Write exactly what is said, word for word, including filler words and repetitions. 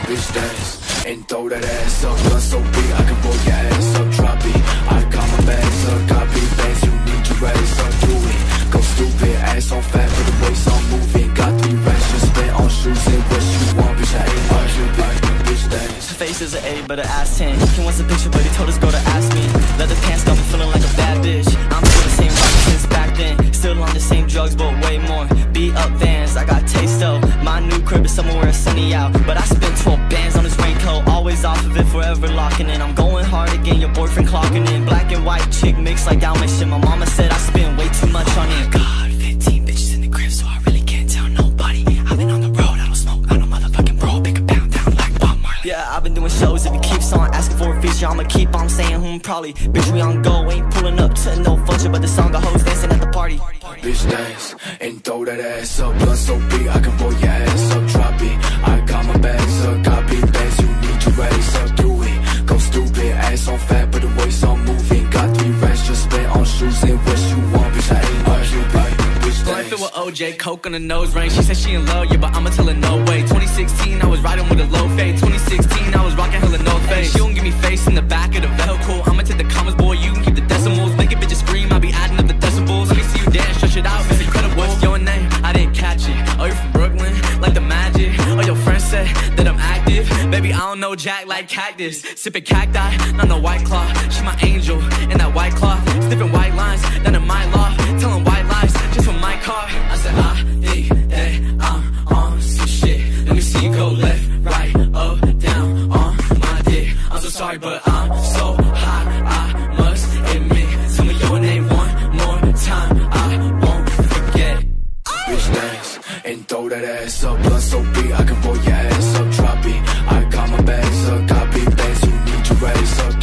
bitch dance and throw that ass up. Gun so big I can roll your ass up. Drop it, I got my bags up. Got big bags, you need your ass up. Do it, go stupid, ass on fat, but the waist on moving. Got three racks just spent on shoes and what you want, bitch. I ain't about you, bitch dance. Her face is an eight, but her ass ten. He wants a picture, but he told his girl to ask me. Leather pants got me feeling like a bad bitch. I'm still the same rock since back then. Still on the same drugs, but way more. Beat up Vans, I got taste though. My new crib is somewhere where it's sunny out, but I spent twelve bands on this raincoat. Always off of it, forever locking in. I'm going hard again, your boyfriend clocking in. Black and white chick mix like Dalmatian. My mama said I spend way too much on it. God, fifteen bitches in the crib, so I really can't tell nobody. I've been on the road, I don't smoke, I don't motherfucking bro. Pick a pound down like Bob Marley. Yeah, I've been doing shows. If he keeps on asking for a feature, I'ma keep on saying hmm, probably. Bitch, we on go, ain't pulling up to no function, but the song got hoes dancing at the party. Bitch dance and throw that ass up. Gun so big I can roll your ass up. Drop it, I got my bags up. Got big bags, you need your ass up. Do it, go stupid, ass on fat, but the waist on moving. Got three racks just spent on shoes and what you want, bitch. I ain't about you, bitch dance. If it with O J, coke on the nose ring. She said she in love, yeah, but I'ma tell her no way. Twenty sixteen, I was riding with a low fade. Twenty sixteen, I was rocking hella North Face. She don't give me face in the back of the vehicle. I'ma take the commas, boy, you can keep the decimals. Make it bitches scream, I be adding up the decibels. Let me see you dance, stretch it out, it's incredible. What's your name? I didn't catch it. Oh, you're from Brooklyn, like the magic. Oh, your friend said that I'm active. Baby, I don't know Jack like cactus. Sipping cacti, not no white claw. She my angel in that white cloth. Sniffing white lines down in my loft. Telling white lies just for my car. I said, I think that I'm on some shit. Let me see you go left, right, up, down on my dick. I'm so sorry, but I'm so hot, I must admit. Tell me your name one more time, I won't forget. Bitch dance and throw that ass up. Gun so big I can roll your ass up. Drop it, I got my bags up. Got big bags, you need your ass up.